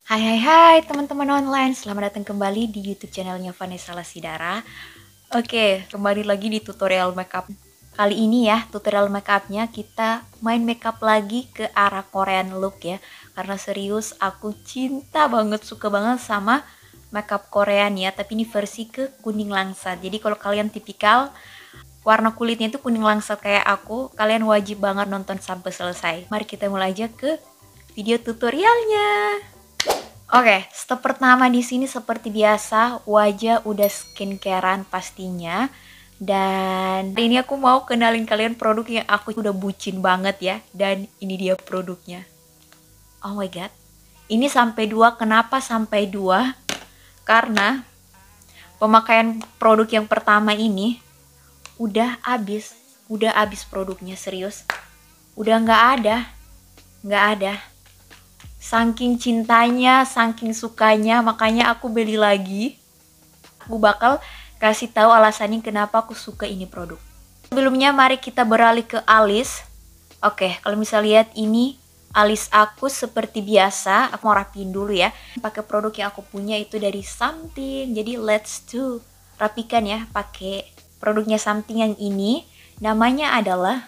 Hai hai hai teman-teman online, selamat datang kembali di YouTube channelnya Vanessa Lasidara. Oke, kembali lagi di tutorial makeup. Kali ini ya, tutorial makeupnya kita main makeup lagi ke arah Korean look ya. Karena serius aku cinta banget, suka banget sama makeup Korean ya. Tapi ini versi ke kuning langsat. Jadi kalau kalian tipikal warna kulitnya itu kuning langsat kayak aku, kalian wajib banget nonton sampai selesai. Mari kita mulai aja ke video tutorialnya. Oke, step pertama di sini seperti biasa, wajah udah skincarean pastinya. Dan hari ini aku mau kenalin kalian produk yang aku udah bucin banget ya. Dan ini dia produknya. Oh my god. Ini sampai 2, kenapa sampai 2? Karena pemakaian produk yang pertama ini udah habis produknya, serius. Udah nggak ada. Saking cintanya, saking sukanya, makanya aku beli lagi. Aku bakal kasih tahu alasannya kenapa aku suka ini produk. Sebelumnya mari kita beralih ke alis. Oke, kalau misal lihat ini alis aku seperti biasa, aku mau rapiin dulu ya. Pakai produk yang aku punya itu dari Something. Jadi let's do rapikan ya pakai produknya Something yang ini. Namanya adalah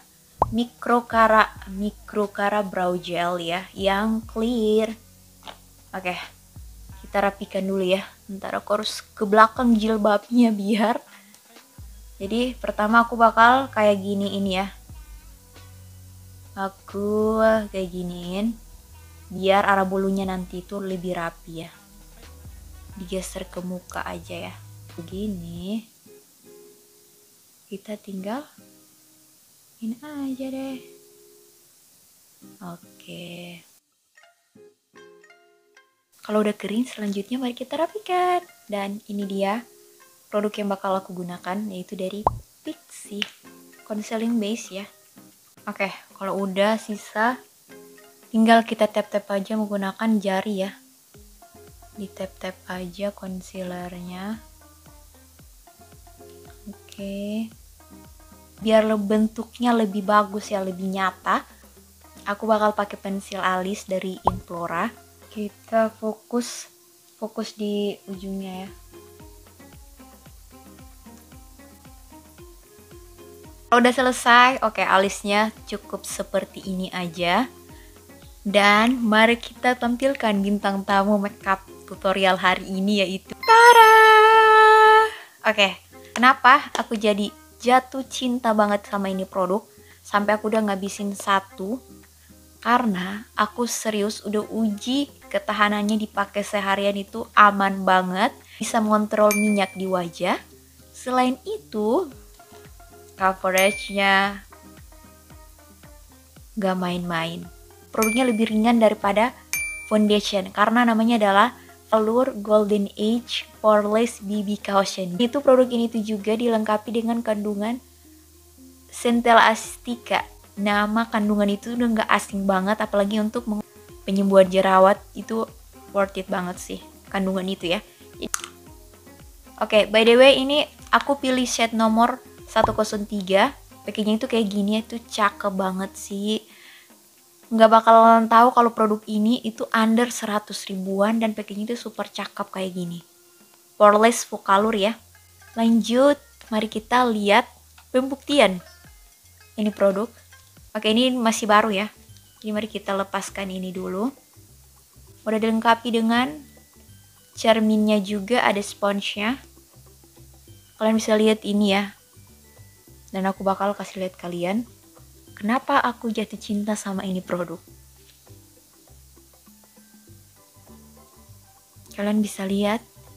Microcara Brow Gel ya, yang clear. Oke, kita rapikan dulu ya. Ntar aku harus ke belakang jilbabnya biar. Jadi pertama aku bakal kayak gini ini ya. Aku kayak giniin biar arah bulunya nanti itu lebih rapi ya. Digeser ke muka aja ya. Begini. Kita tinggal ini aja deh. Oke. Kalau udah kering, selanjutnya mari kita rapikan. Dan ini dia produk yang bakal aku gunakan, yaitu dari Pixi Concealing Base ya. Oke, kalau udah sisa tinggal kita tap-tap aja menggunakan jari ya. Di tap-tap aja concealernya. Oke. Biar bentuknya lebih bagus ya, lebih nyata. Aku bakal pakai pensil alis dari Implora. Kita fokus di ujungnya ya. Kalau udah selesai, oke, alisnya cukup seperti ini aja. Dan mari kita tampilkan bintang tamu makeup tutorial hari ini, yaitu Tara. Oke, kenapa aku jadi jatuh cinta banget sama ini produk sampai aku udah ngabisin satu? Karena aku serius udah uji ketahanannya dipakai seharian itu aman banget, bisa mengontrol minyak di wajah. Selain itu, coveragenya gak main-main. Produknya lebih ringan daripada foundation karena namanya adalah Allure Golden Age Poreless BB Caution. Itu produk ini tuh juga dilengkapi dengan kandungan Centella Acetica. Nama kandungan itu udah nggak asing banget, apalagi untuk penyembuhan jerawat itu worth it banget sih kandungan itu ya. Oke, by the way ini aku pilih shade nomor 103. Packagingnya itu kayak gini, itu cakep banget sih. Nggak bakalan tahu kalau produk ini itu under 100 ribuan dan packagingnya itu super cakep kayak gini. Poreless Focalure ya. Lanjut, mari kita lihat pembuktian ini produk. Oke, ini masih baru ya. Jadi mari kita lepaskan ini dulu. Udah dilengkapi dengan cerminnya juga, ada sponsnya. Kalian bisa lihat ini ya. Dan aku bakal kasih lihat kalian kenapa aku jatuh cinta sama ini produk. Kalian bisa lihat.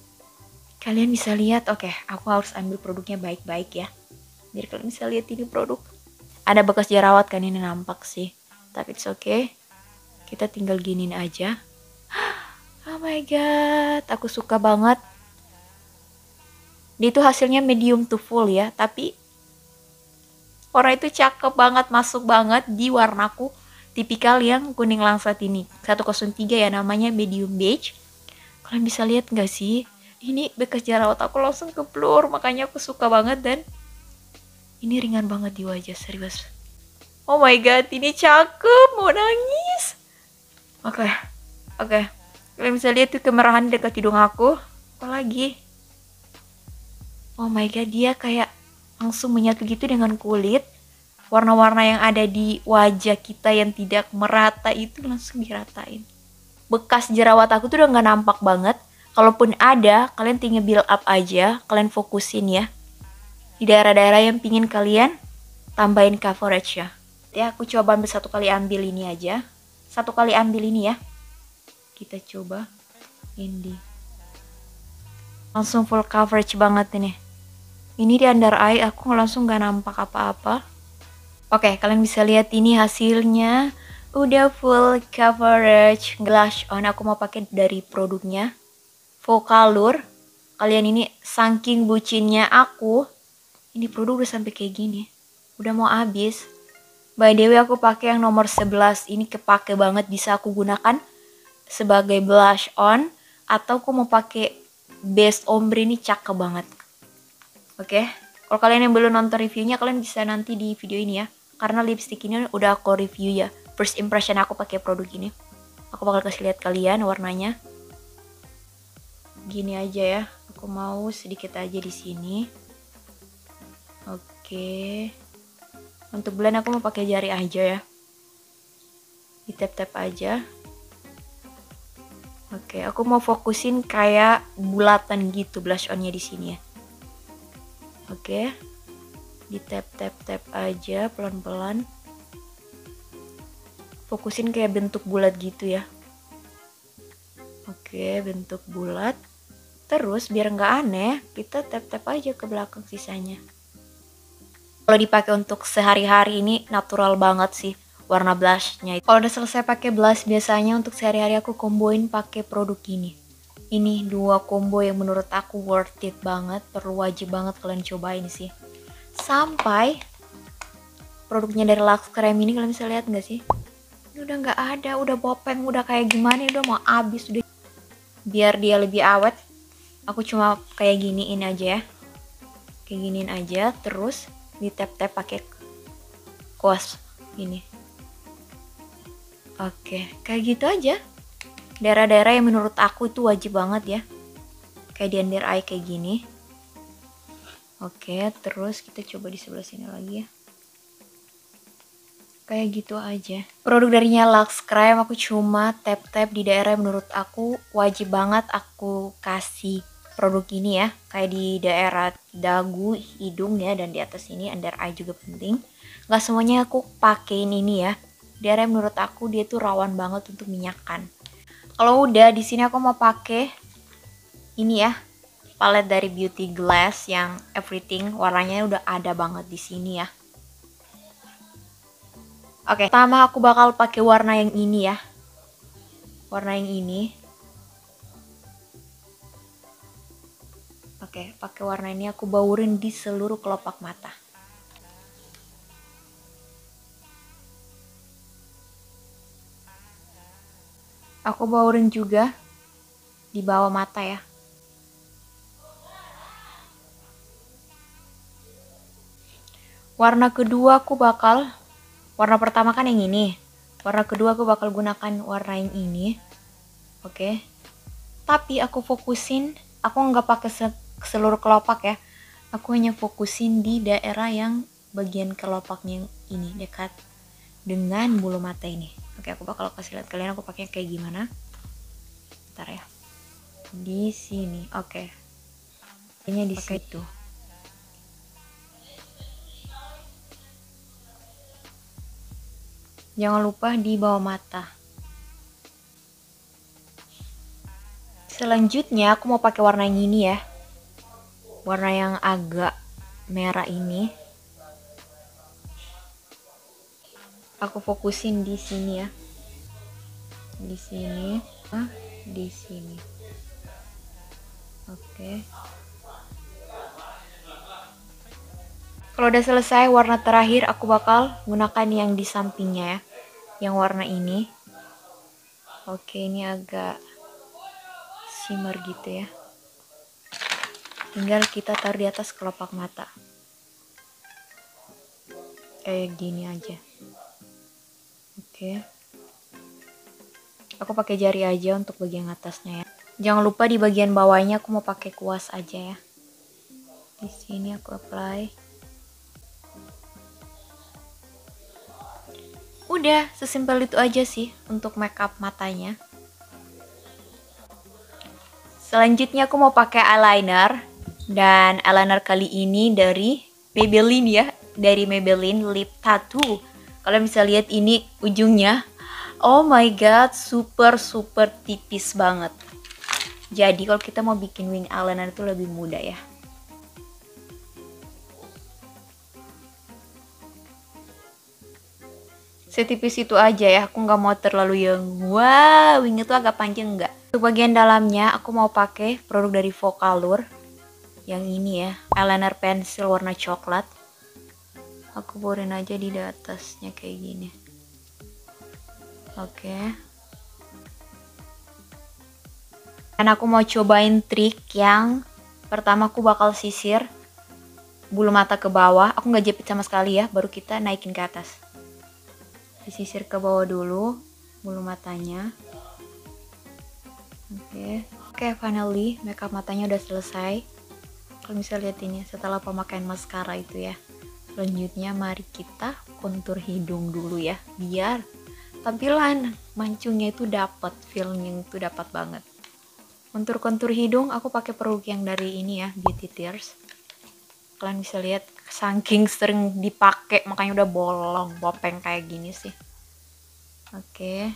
Oke, aku harus ambil produknya baik-baik ya. Biar kalian bisa lihat ini produk. Ada bekas jerawat kan, ini nampak sih. Tapi it's okay. Kita tinggal giniin aja. Oh my god, aku suka banget. Dia itu hasilnya medium to full ya, tapi warna itu cakep banget, masuk banget di warnaku. Tipikal yang kuning langsat ini. 103 ya, namanya medium beige. Kalian bisa lihat nggak sih? Ini bekas jerawat aku langsung keblur, makanya aku suka banget dan ini ringan banget di wajah, serius. Oh my god, ini cakep, mau nangis. Oke. Kalian bisa lihat tuh kemerahan dekat hidung aku. Apalagi, oh my god, dia kayak langsung menyatu gitu dengan kulit. Warna-warna yang ada di wajah kita yang tidak merata itu langsung diratain. Bekas jerawat aku tuh udah nggak nampak banget. Kalaupun ada, kalian tinggal build up aja. Kalian fokusin ya di daerah-daerah yang pingin kalian tambahin coverage ya. Ya, aku coba ambil satu kali ambil ini aja. Satu kali ambil ini ya. Kita coba ini. Langsung full coverage banget ini. Ini di under eye aku langsung gak nampak apa-apa. Oke, kalian bisa lihat ini hasilnya. Udah full coverage blush on. Aku mau pakai dari produknya Focallure. Kalian ini saking bucinnya aku. Ini produk udah sampai kayak gini. Udah mau habis. By the way, aku pakai yang nomor 11. Ini kepake banget, bisa aku gunakan sebagai blush on. Atau aku mau pakai base ombre, ini cakep banget. Oke, kalau kalian yang belum nonton reviewnya, kalian bisa nanti di video ini ya. Karena lipstick ini udah aku review ya. First impression aku pakai produk ini. Aku bakal kasih lihat kalian warnanya. Gini aja ya. Aku mau sedikit aja di sini. Oke. Untuk blend aku mau pakai jari aja ya. Di tap-tap aja. Oke, aku mau fokusin kayak bulatan gitu blush onnya di sini ya. Oke, di tap aja pelan-pelan. Fokusin kayak bentuk bulat gitu ya. Oke, bentuk bulat. Terus biar nggak aneh, kita tap aja ke belakang sisanya. Kalau dipakai untuk sehari-hari ini natural banget sih warna blushnya. Kalau udah selesai pakai blush, biasanya untuk sehari-hari aku komboin pakai produk ini. Ini dua combo yang menurut aku worth it banget, perlu wajib banget kalian cobain sih. Sampai produknya dari Lux Creme ini, kalian bisa lihat nggak sih? Ini udah nggak ada, udah bopeng, udah kayak gimana, udah mau habis, udah. Biar dia lebih awet, aku cuma kayak giniin aja ya, kayak giniin aja, terus di tap pakai kuas ini. Oke, kayak gitu aja. Daerah-daerah yang menurut aku itu wajib banget ya, kayak di under eye kayak gini. Oke, terus kita coba di sebelah sini lagi ya. Kayak gitu aja. Produk darinya Lux Creme aku cuma tap di daerah yang menurut aku wajib banget aku kasih produk ini ya. Kayak di daerah dagu, hidung ya, dan di atas ini under eye juga penting. Gak semuanya aku pakein ini ya. Daerah yang menurut aku dia tuh rawan banget untuk minyakan. Kalau udah di sini aku mau pakai ini ya, palette dari Beauty Glass yang everything warnanya udah ada banget di sini ya. Oke, pertama aku bakal pakai warna yang ini ya. Warna yang ini. Oke, pakai warna ini aku baurin di seluruh kelopak mata. Aku baurin juga di bawah mata ya. Warna kedua aku bakal, warna pertama kan yang ini. Warna kedua aku bakal gunakan warna yang ini. Oke. Tapi aku fokusin, aku nggak pakai seluruh kelopak ya. Aku hanya fokusin di daerah yang bagian kelopaknya yang ini, dekat dengan bulu mata ini. Oke, aku bakal kasih lihat kalian aku pakai kayak gimana. Bentar ya. Di sini. Oke. Ini di situ. Jangan lupa di bawah mata. Selanjutnya aku mau pakai warna yang ini ya. Warna yang agak merah ini. Aku fokusin di sini ya. Di sini, di sini. Oke. Kalau udah selesai warna terakhir aku bakal gunakan yang di sampingnya ya. Yang warna ini. Oke, ini agak shimmer gitu ya. Tinggal kita taruh di atas kelopak mata. Kayak gini aja. Oke. Aku pakai jari aja untuk bagian atasnya ya. Jangan lupa di bagian bawahnya aku mau pakai kuas aja ya. Di sini aku apply. Udah, sesimpel itu aja sih untuk makeup matanya. Selanjutnya aku mau pakai eyeliner. Dan eyeliner kali ini dari Maybelline ya. Dari Maybelline Lip Tattoo. Kalian bisa lihat ini ujungnya. Oh my god, super tipis banget. Jadi kalau kita mau bikin wing eyeliner itu lebih mudah ya. Setipis itu aja ya, aku nggak mau terlalu yang wow, wingnya tuh agak panjang enggak. Untuk bagian dalamnya aku mau pakai produk dari Focallure yang ini ya, eyeliner pensil warna coklat. Aku borin aja di atasnya kayak gini. Oke. Dan aku mau cobain trik yang pertama aku bakal sisir bulu mata ke bawah. Aku nggak jepit sama sekali ya, baru kita naikin ke atas. Disisir ke bawah dulu bulu matanya. Oke, finally makeup matanya udah selesai. Kalian bisa lihat ini setelah pemakaian maskara itu ya. Selanjutnya mari kita kontur hidung dulu ya, biar tampilan mancungnya itu dapat, feelnya itu dapat banget. Untuk kontur hidung aku pakai produk yang dari ini ya, Beauty Tears. Kalian bisa lihat saking sering dipakai makanya udah bolong bopeng kayak gini sih. Oke.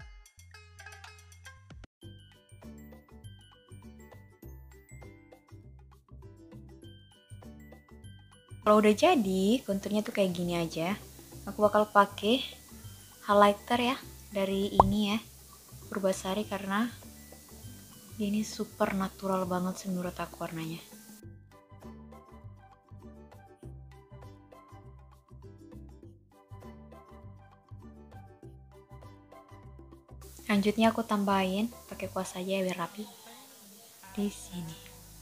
Kalau udah jadi konturnya tuh kayak gini aja. Aku bakal pakai highlighter ya dari ini ya, Purbasari, karena ini super natural banget sih menurut aku warnanya. Selanjutnya aku tambahin pakai kuas aja ya biar rapi di sini.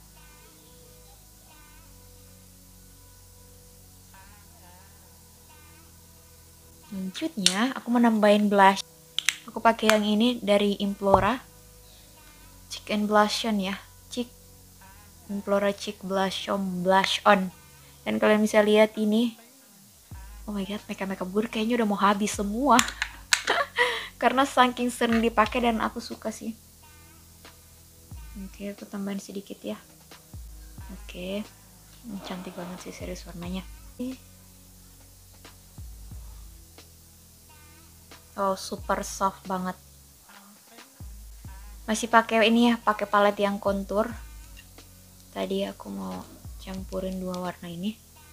Selanjutnya aku mau nambahin blush. Aku pakai yang ini dari Implora Cheek and Blush On ya. Implora Cheek Blush On. Dan kalian bisa lihat ini. Oh my god, makeup gue kayaknya udah mau habis semua. Karena saking sering dipakai dan aku suka sih. Oke, aku tambahin sedikit ya. Oke, cantik banget sih serius warnanya. Oh, super soft banget. Masih pakai ini ya, pakai palette yang kontur. Tadi aku mau campurin dua warna ini.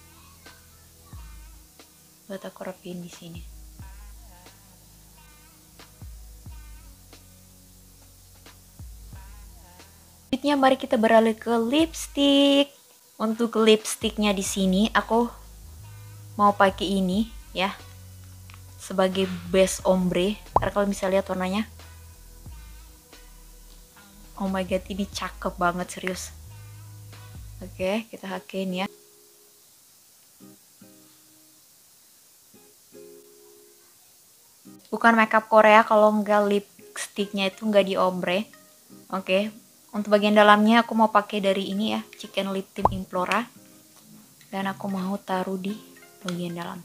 Buat aku rapiin di sini. Selanjutnya mari kita beralih ke lipstick. Untuk lipsticknya di sini aku mau pakai ini ya sebagai base ombre. Karena kalian bisa lihat warnanya. Oh my god, ini cakep banget serius. Oke, kita hakein ya. Bukan makeup Korea kalau nggak lipsticknya itu nggak di ombre. Oke. Untuk bagian dalamnya aku mau pakai dari ini ya, Chicken Lip Tint Implora. Dan aku mau taruh di bagian dalam.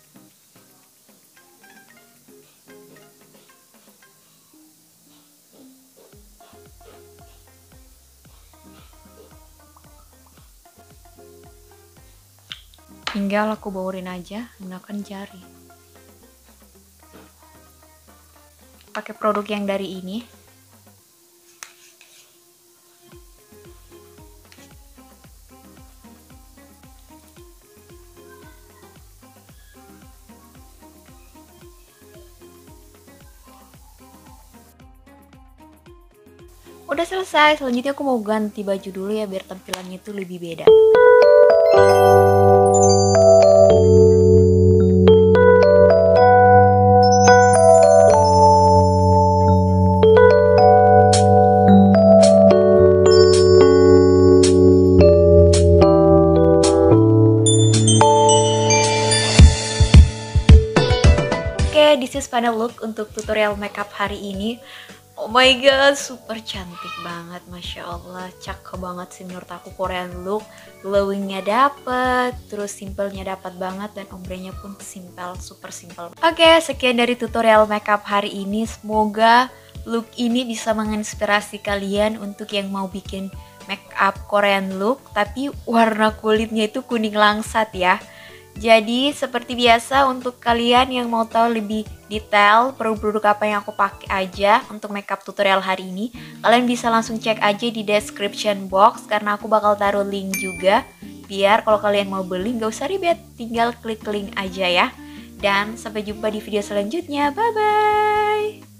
Tinggal aku baurin aja menggunakan jari. Pakai produk yang dari ini. Udah selesai, selanjutnya aku mau ganti baju dulu ya biar tampilannya itu lebih beda. Oke, this is final look untuk tutorial makeup hari ini. Oh my god, super cantik banget, Masya Allah. Cakep banget sih menurut aku Korean look. Glowingnya dapet, terus simpelnya dapat banget, dan ombrenya pun simpel, super simpel. Oke, sekian dari tutorial makeup hari ini. Semoga look ini bisa menginspirasi kalian untuk yang mau bikin makeup Korean look, tapi warna kulitnya itu kuning langsat ya. Jadi seperti biasa, untuk kalian yang mau tahu lebih detail produk-produk apa yang aku pakai aja untuk makeup tutorial hari ini, kalian bisa langsung cek aja di description box, karena aku bakal taruh link juga, biar kalau kalian mau beli gak usah ribet, tinggal klik link aja ya. Dan sampai jumpa di video selanjutnya, bye bye.